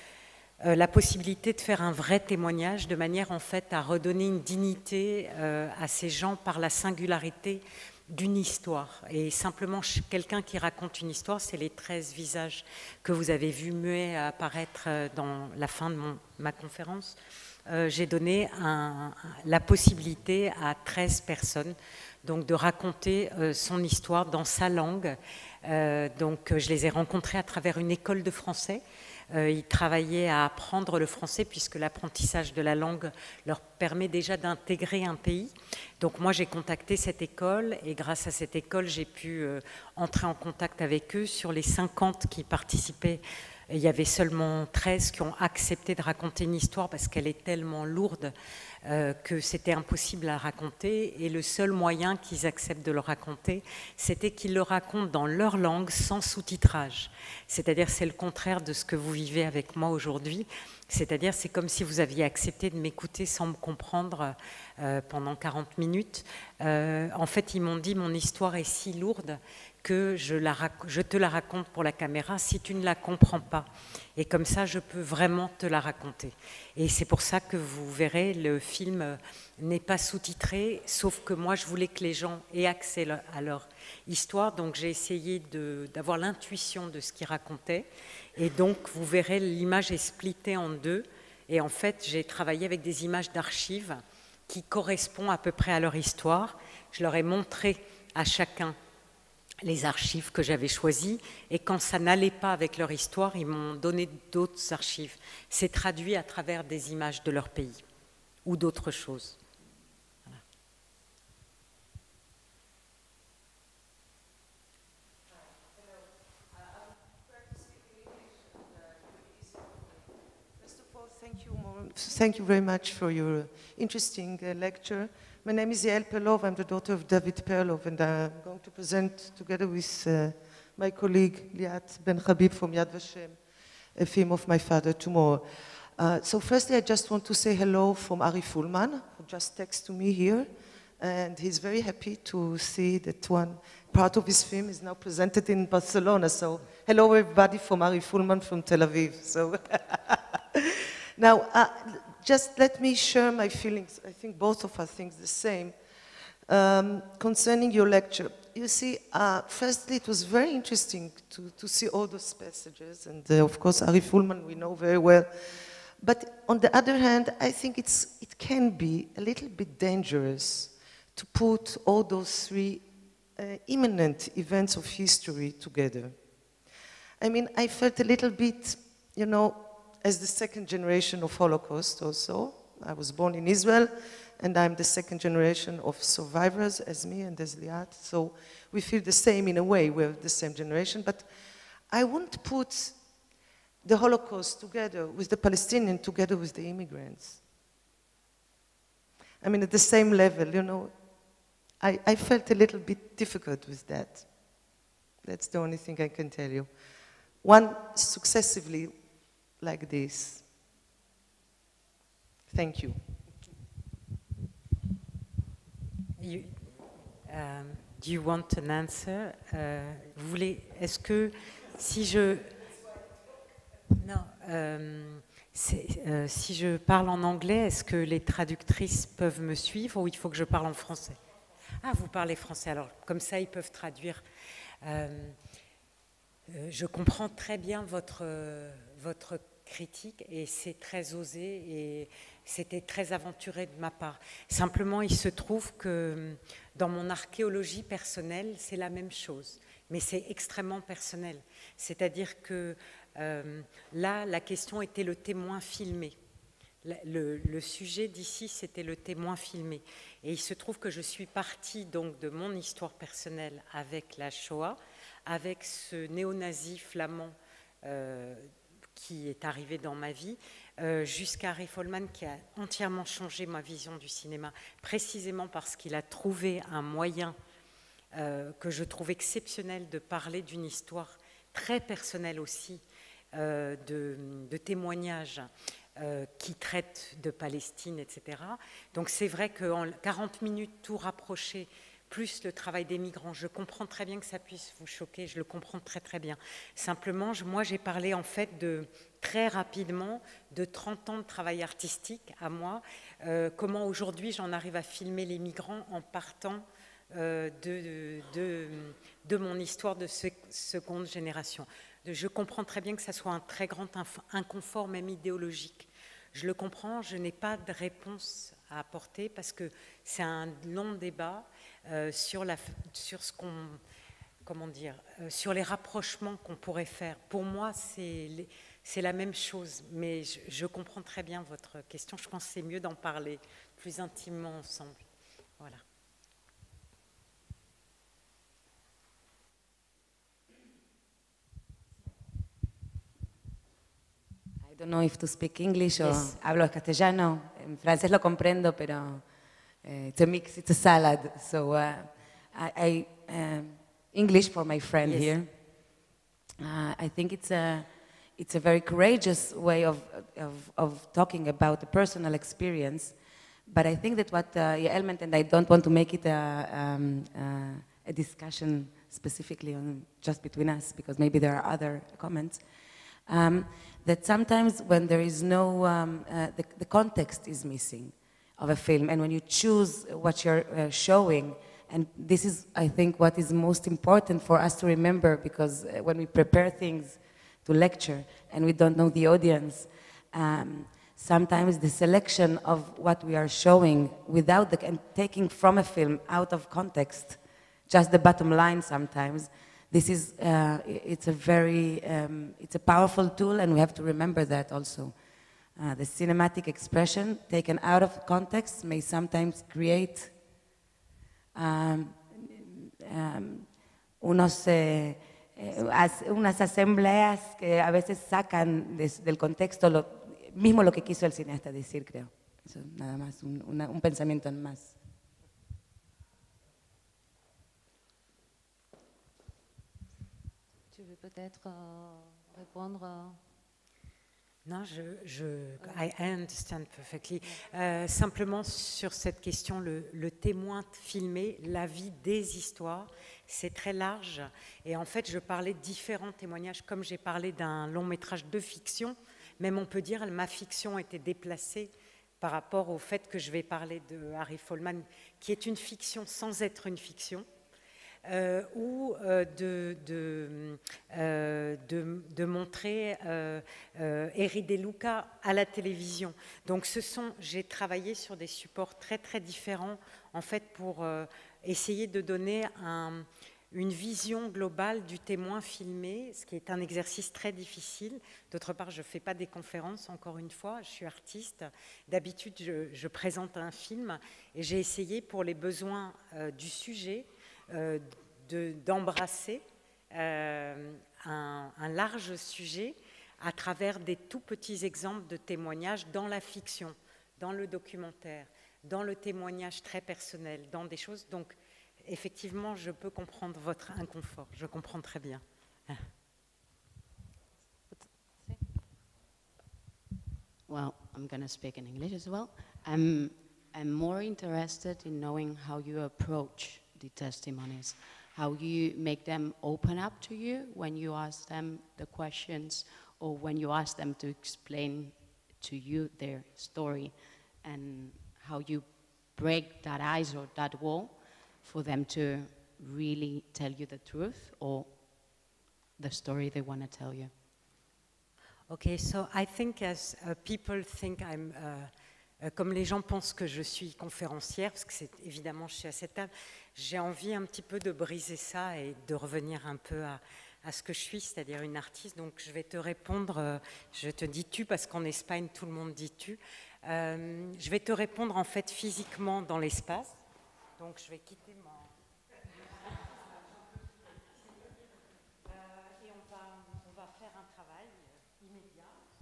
euh, la possibilité de faire un vrai témoignage de manière en fait à redonner une dignité euh, à ces gens par la singularité d'une histoire. Et simplement quelqu'un qui raconte une histoire, c'est les treize visages que vous avez vus muets apparaître dans la fin de mon, ma conférence. Euh, j'ai donné un, la possibilité à treize personnes donc, de raconter euh, son histoire dans sa langue. Euh, donc, je les ai rencontrés à travers une école de français. Euh, ils travaillaient à apprendre le français puisque l'apprentissage de la langue leur permet déjà d'intégrer un pays. Donc moi, j'ai contacté cette école et grâce à cette école, j'ai pu euh, entrer en contact avec eux. Sur les cinquante qui participaient, il y avait seulement treize qui ont accepté de raconter une histoire parce qu'elle est tellement lourde euh, que c'était impossible à raconter. Et le seul moyen qu'ils acceptent de le raconter, c'était qu'ils le racontent dans leur langue sans sous-titrage. C'est-à-dire c'est le contraire de ce que vous vivez avec moi aujourd'hui. C'est-à-dire c'est comme si vous aviez accepté de m'écouter sans me comprendre euh, pendant quarante minutes. Euh, en fait, ils m'ont dit mon histoire est si lourde que je, la, je te la raconte pour la caméra si tu ne la comprends pas. Et comme ça, je peux vraiment te la raconter. Et c'est pour ça que vous verrez, le film n'est pas sous-titré, sauf que moi, je voulais que les gens aient accès à leur histoire. Donc, j'ai essayé d'avoir l'intuition de ce qu'ils racontaient. Et donc, vous verrez, l'image est splittée en deux. Et en fait, j'ai travaillé avec des images d'archives qui correspondent à peu près à leur histoire. Je leur ai montré à chacun les archives que j'avais choisies, et quand ça n'allait pas avec leur histoire, ils m'ont donné d'autres archives. C'est traduit à travers des images de leur pays ou d'autres choses. Voilà. First of all, thank you, thank you very much for your interesting uh, lecture. My name is Yael Perlov. I'm the daughter of David Perlov, and I'm going to present together with uh, my colleague Liat Ben Habib from Yad Vashem a film of my father tomorrow. Uh, so firstly, I just want to say hello from Ari Fullman, who just texted to me here. And he's very happy to see that one part of his film is now presented in Barcelona. So hello, everybody, from Ari Fullman from Tel Aviv. So now, uh, just let me share my feelings. I think both of us think the same. Um, concerning your lecture, you see, uh, firstly, it was very interesting to, to see all those passages. And uh, of course, Ari Fullman, we know very well. But on the other hand, I think it's, it can be a little bit dangerous to put all those three uh, imminent events of history together. I mean, I felt a little bit, you know, as the second generation of Holocaust also. I was born in Israel, and I'm the second generation of survivors, as me and as Liat. So we feel the same in a way, we're the same generation. But I wouldn't put the Holocaust together with the Palestinians, together with the immigrants. I mean, at the same level, you know, I, I felt a little bit difficult with that. That's the only thing I can tell you. One successively like this. Thank you. You um, do you want an answer? Uh, vous voulez, est-ce que si je... Non, euh, euh, si je parle en anglais, est-ce que les traductrices peuvent me suivre ou il faut que je parle en français? Ah, vous parlez français, alors comme ça ils peuvent traduire. Euh, euh, je comprends très bien votre, euh, votre critique et c'est très osé et c'était très aventuré de ma part. Simplement, il se trouve que dans mon archéologie personnelle, c'est la même chose, mais c'est extrêmement personnel. C'est-à-dire que euh, là, la question était le témoin filmé. Le, le sujet d'ici, c'était le témoin filmé. Et il se trouve que je suis partie donc de mon histoire personnelle avec la Shoah, avec ce néo-nazi flamand euh, qui est arrivé dans ma vie, euh, jusqu'à Ari Fullman qui a entièrement changé ma vision du cinéma, précisément parce qu'il a trouvé un moyen euh, que je trouve exceptionnel de parler d'une histoire très personnelle aussi, euh, de, de témoignages euh, qui traitent de Palestine, et cetera. Donc c'est vrai qu'en quarante minutes, tout rapproché, plus le travail des migrants, je comprends très bien que ça puisse vous choquer, je le comprends très très bien. Simplement, je, moi j'ai parlé en fait de, très rapidement de trente ans de travail artistique à moi, euh, comment aujourd'hui j'en arrive à filmer les migrants en partant euh, de, de, de mon histoire de se, seconde génération. De, je comprends très bien que ça soit un très grand inconfort, même idéologique. Je le comprends, je n'ai pas de réponse à apporter parce que c'est un long débat euh, sur, la, sur ce qu'on, comment dire, euh, sur les rapprochements qu'on pourrait faire. Pour moi, c'est, c'est la même chose, mais je, je comprends très bien votre question. Je pense que c'est mieux d'en parler plus intimement ensemble. Voilà. I don't know if to speak English or Yes. hablo castellano. En francés lo comprendo, pero uh, it's a mix, it's a salad. So uh, I, I um, English for my friend Yes. here. Uh, I think it's a it's a very courageous way of of, of talking about the personal experience. But I think that what uh, Yael meant, and I don't want to make it a, um, uh, a discussion specifically on just between us, because maybe there are other comments. Um, that sometimes when there is no, um, uh, the, the context is missing of a film, and when you choose what you're uh, showing, and this is, I think, what is most important for us to remember, because uh, when we prepare things to lecture and we don't know the audience, um, sometimes the selection of what we are showing without the, and taking from a film out of context, just the bottom line sometimes, this is, uh, it's a very, um, it's a powerful tool, and we have to remember that also. Uh, the cinematic expression taken out of context may sometimes create um, um, unos, eh, eh, as, unas asambleas que a veces sacan des, del contexto lo, mismo lo que quiso el cineasta decir, creo. Eso, nada más, un, una, un pensamiento en más. Tu veux peut-être euh, répondre euh... Non, je, je I understand perfectly. Euh, simplement sur cette question, le, le témoin filmé, la vie des histoires, c'est très large. Et en fait, je parlais de différents témoignages, comme j'ai parlé d'un long métrage de fiction, même on peut dire que ma fiction était déplacée par rapport au fait que je vais parler de Harry Folman, qui est une fiction sans être une fiction. Euh, ou euh, de, de, euh, de, de montrer euh, euh, Eri De Luca à la télévision. Donc ce sont, j'ai travaillé sur des supports très très différents en fait pour euh, essayer de donner un, une vision globale du témoin filmé, ce qui est un exercice très difficile. D'autre part, je ne fais pas des conférences, encore une fois, je suis artiste. D'habitude, je, je présente un film et j'ai essayé pour les besoins euh, du sujet Euh, de, d'embrasser euh, un, un large sujet à travers des tout petits exemples de témoignages dans la fiction, dans le documentaire, dans le témoignage très personnel, dans des choses. Donc, effectivement, je peux comprendre votre inconfort. Je comprends très bien. Well, I'm going to speak in English as well. I'm, I'm more interested in knowing how you approach the testimonies, how you make them open up to you when you ask them the questions or when you ask them to explain to you their story, and how you break that ice or that wall for them to really tell you the truth or the story they want to tell you. Okay, so I think as uh, people think I'm... Uh, Comme les gens pensent que je suis conférencière, parce que c'est évidemment je suis à cette table, j'ai envie un petit peu de briser ça et de revenir un peu à, à ce que je suis, c'est-à-dire une artiste. Donc je vais te répondre, je te dis tu parce qu'en Espagne tout le monde dit tu. Euh, je vais te répondre en fait physiquement dans l'espace. Donc je vais quitter mon... Euh, et on va, on va faire un travail immédiat.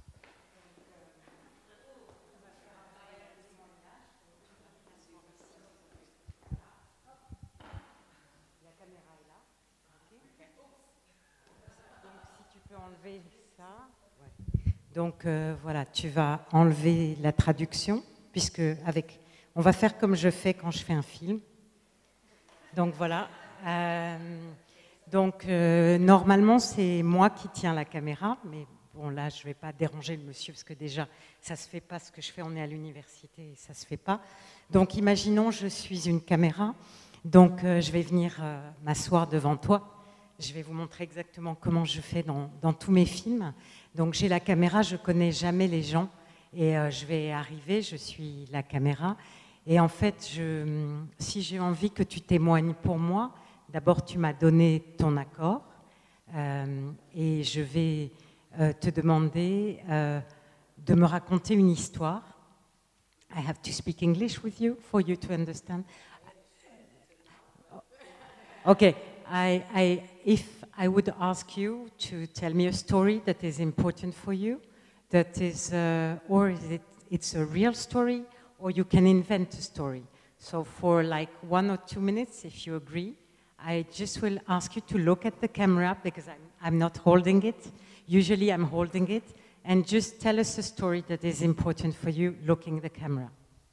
Enlever ça. Ouais. Donc euh, voilà, tu vas enlever la traduction, puisque avec, on va faire comme je fais quand je fais un film. Donc voilà. Euh, donc euh, normalement c'est moi qui tiens la caméra, mais bon là je vais pas déranger le monsieur parce que déjà ça se fait pas ce que je fais, on est à l'université et ça se fait pas. Donc imaginons je suis une caméra, donc euh, je vais venir euh, m'asseoir devant toi. Je vais vous montrer exactement comment je fais dans, dans tous mes films. Donc j'ai la caméra, je ne connais jamais les gens et euh, je vais arriver, je suis la caméra. Et en fait, je, si j'ai envie que tu témoignes pour moi, d'abord tu m'as donné ton accord euh, et je vais euh, te demander euh, de me raconter une histoire. I have to speak English with you for you to understand. Okay. I, I, if I would ask you to tell me a story that is important for you, that is, uh, or is it, it's a real story, or you can invent a story. So for like one or two minutes, if you agree, I just will ask you to look at the camera because I'm, I'm not holding it. Usually I'm holding it, and just tell us a story that is important for you looking at the camera.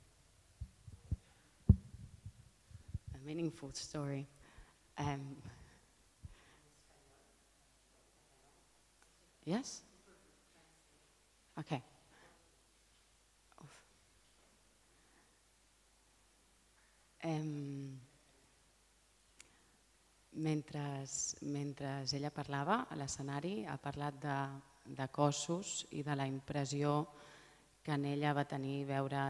A meaningful story. Um, yes? Okay. Um, mentre, mentre ella parlava a l'escenari, ha parlat de, de cossos i de la impressió que en ella va tenir veure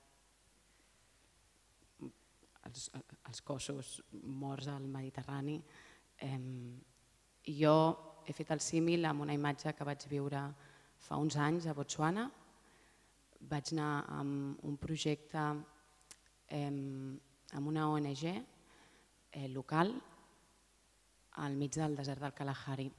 els, els cossos morts al Mediterrani. Eh, jo he fet el símil amb una imatge que vaig viure fa uns anys a Botswana. Vaig anar amb un projecte eh, amb una O N G eh, local al mig del desert del Kalahari.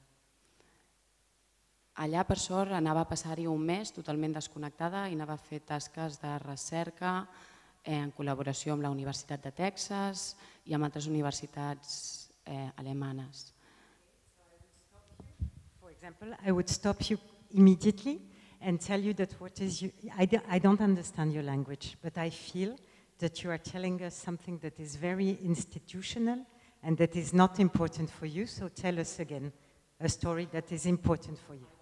Allà, per sort, anava a passar-hi un mes totalment desconnectada i anava a fer tasques de recerca en col·laboració amb la Universitat de Texas i amb altres universitats eh, alemanes. For example, I would stop you immediately and tell you that what is you, I, do, I don't understand your language, but I feel that you are telling us something that is very institutional and that is not important for you, so tell us again a story that is important for you.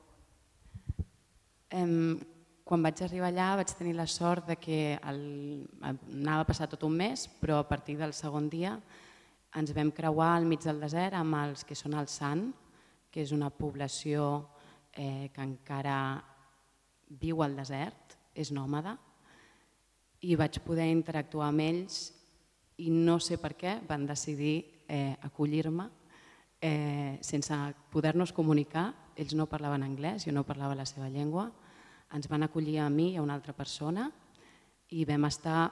Um, quan vaig arribar allà vaig tenir la sort de que el, anava a passar tot un mes, però a partir del segon dia ens vam creuar al mig del desert amb els que són el San, que és una població eh, que encara viu al desert, és nòmada, i vaig poder interactuar amb ells i no sé per què van decidir eh, acollir-me eh, sense poder-nos comunicar. Ells no parlaven anglès, jo no parlava la seva llengua, ens van acollir a mi i a una altra persona i vam estar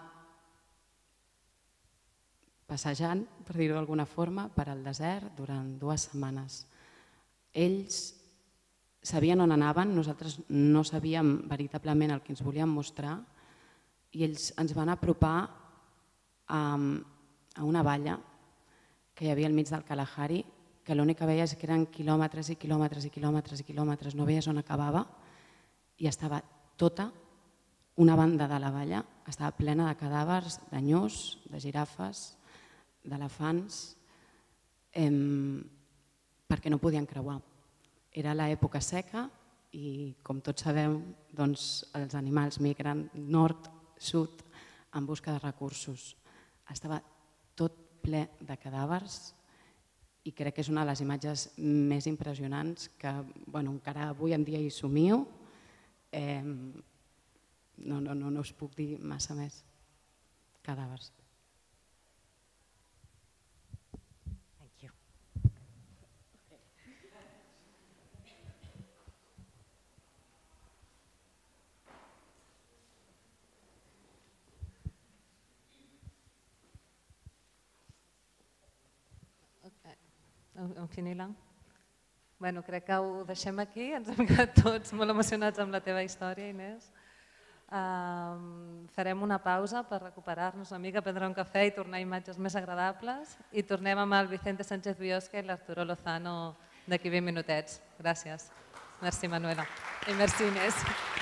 passejant, per dir-ho d'alguna forma, per al desert durant dues setmanes. Ells sabien on anaven, nosaltres no sabíem veritablement el que ens volien mostrar i ells ens van apropar a, a una valla que hi havia al mig del Kalahari, que l'únic que veies que eren quilòmetres i quilòmetres i quilòmetres i quilòmetres, no veies on acabava i estava tota una banda de la valla, estava plena de cadàvers, d'anyós, de girafes, d'elefants, eh, perquè no podien creuar. Era l'època seca i, com tots sabem, doncs, els animals migren nord, sud, en busca de recursos. Estava tot ple de cadàvers i crec que és una de les imatges més impressionants que bueno, encara avui en dia hi somio. Eh, no, no, no, no us puc dir massa més. Cadàvers. En finila. Bueno, crec que ho deixem aquí, ens hem quedat tots molt emocionats amb la teva història, Inés. Um, farem una pausa per recuperar-nos una mica, prendre un cafè i tornar a imatges més agradables i tornem amb el Vicente Sánchez Biosca i l'Arturo Lozano d'aquí vint minutets. Gràcies. Merci, Manuela. I merci, Inés.